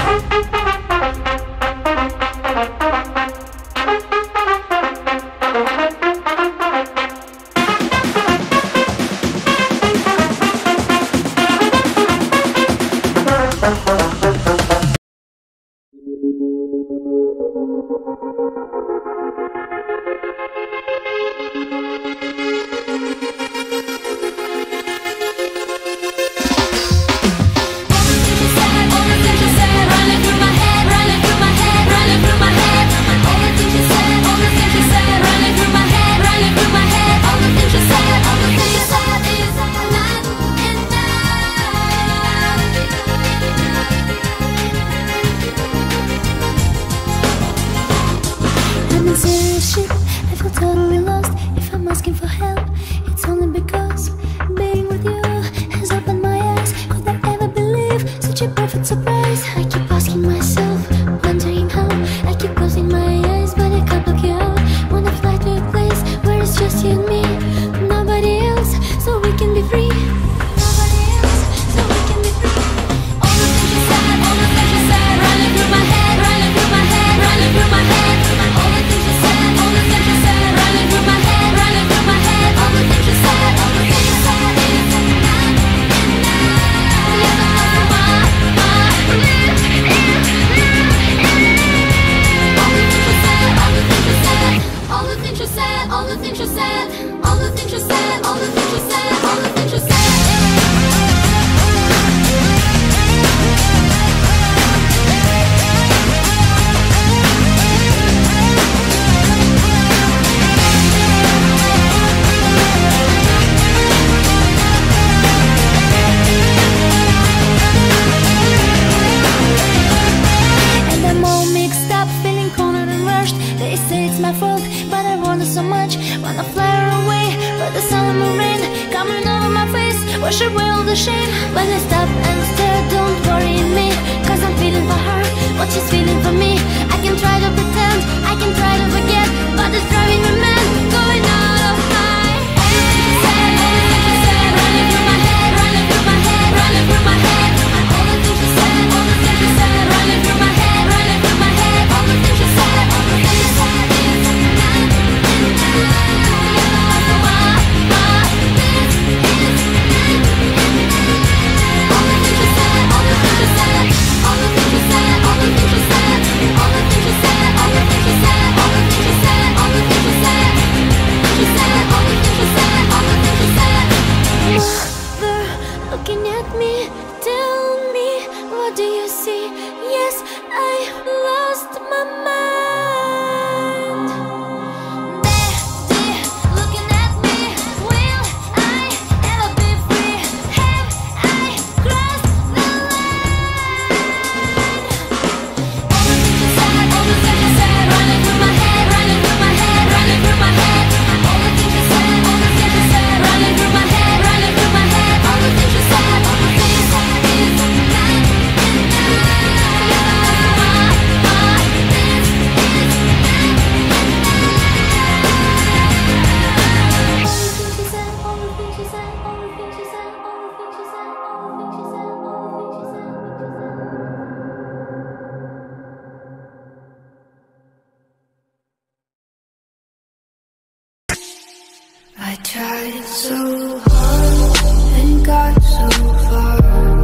I tried so hard and got so far,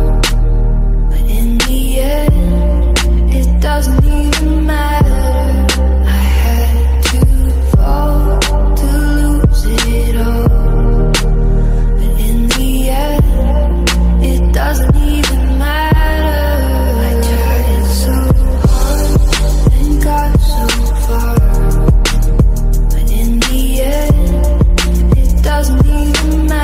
but in the end, it doesn't even matter. I had to fall to lose it all, but in the end, it doesn't even matter. I tried so hard and got so far, but in the end, doesn't even matter.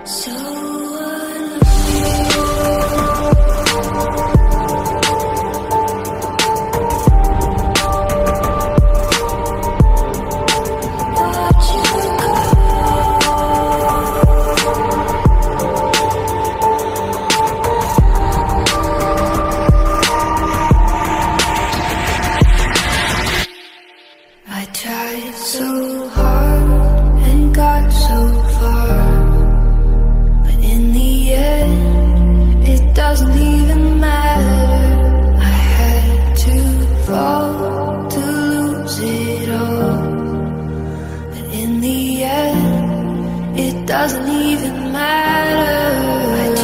So I tried so hard and got so far, but in the end, it doesn't even matter. I had to fall to lose it all, but in the end, it doesn't even matter.